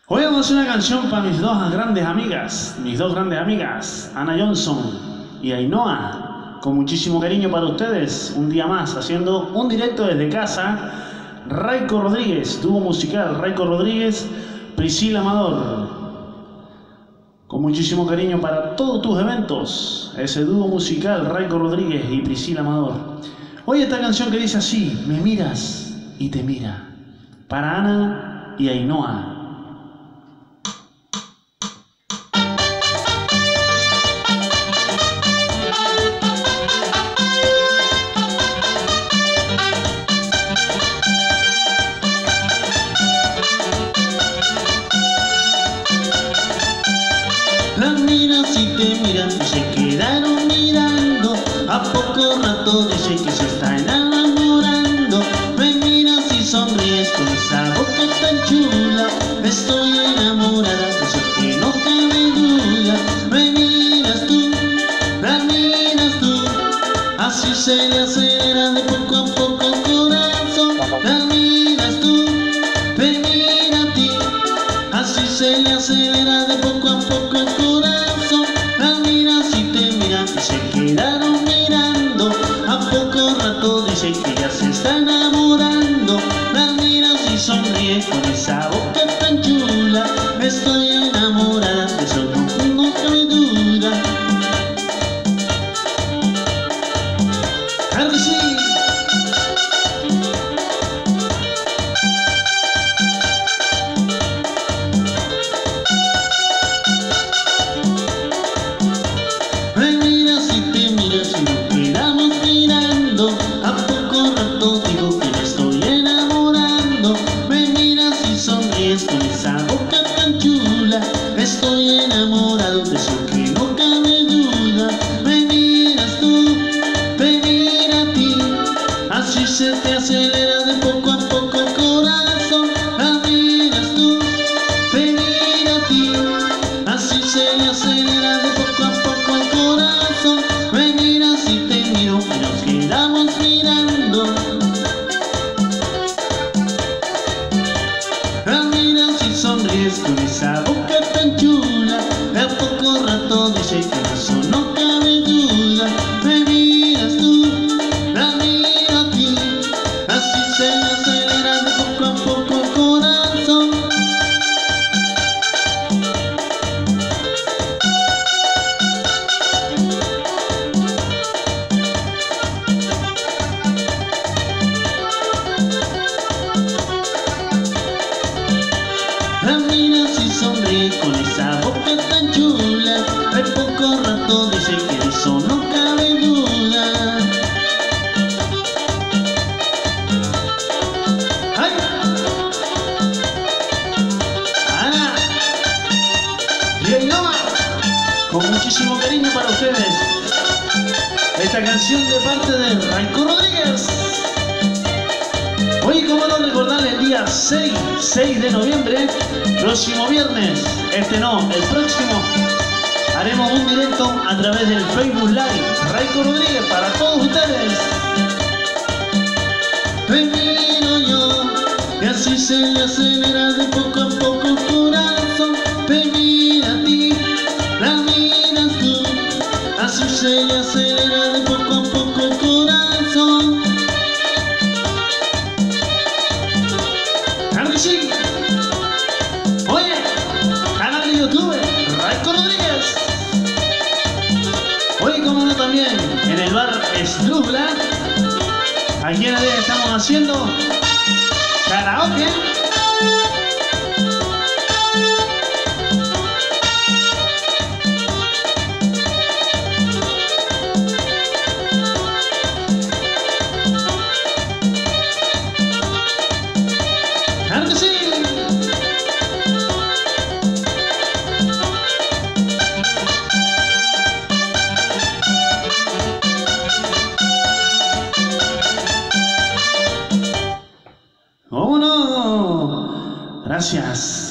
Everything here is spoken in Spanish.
Hoy vamos a hacer una canción para mis dos grandes amigas, Ana Johnson y Ainhoa, con muchísimo cariño para ustedes, un día más, haciendo un directo desde casa. Raico Rodríguez, dúo musical, Raico Rodríguez, Priscila Amador. Con muchísimo cariño para todos tus eventos, ese dúo musical, Raico Rodríguez y Priscila Amador. Hoy esta canción que dice así: me miras y te mira, para Ana y Ainhoa. Las miras y te miran y se quedaron mirando. A poco rato dice que se está enamorando. Me miras y sonríes con esa boca tan chula. Estoy enamorada, de eso que no cabe duda. Me miras tú, la miras tú, así se le acelera de poco a poco el corazón. La miras tú, te mira a ti, así se le acelera de poco a poco el corazón. Las miras y te miran y se quedaron mirando. A poco rato dice que ya se está enamorando. Las miras y sonríe con esa boca tan chula. Estoy enamorada, de eso no cabe duda. ¡Claro que sí! Me miras y te miras y nos quedamos mirando. A poco rato digo que me estoy enamorando. Me miras y sonríes con esa boca tan chula. Estoy enamorado, de eso que no cabe duda. Me miras tú, te mira a ti, así se te acelera de poco a poco el corazón. La miras tú, te mira a ti, así se le acelera de poco a poco el corazón. Me miras y te miro y nos quedamos mirando. La miras y sonríes con esa boca tan chula. A poco rato dice que de eso no cabe duda. Me miras tú, la miro a ti, así se le acelera de poco a poco el corazón. La miras y sonríe con esa boca tan chula. Al poco rato dice que de eso no cabe duda. ¡Ay! Ana y Ainhoa, Con muchísimo cariño para ustedes, esta canción de parte de Raico Rodríguez. Hoy, como no, recordarles el día 6 de noviembre, próximo viernes, el próximo, haremos un directo a través del Facebook Live, Raico Rodríguez, para todos ustedes. te miro yo y así se le acelera de poco a poco el corazón. Te mira a ti, la miras tú, así se le acelera de poco a poco el corazón. ¡Claro que sí! Oye, canal de YouTube, Raico Rodríguez. Hoy, como no, también en el bar Strubla, aquí en la vez estamos haciendo karaoke. ¡Claro que sí! ¡Cómo no! Gracias.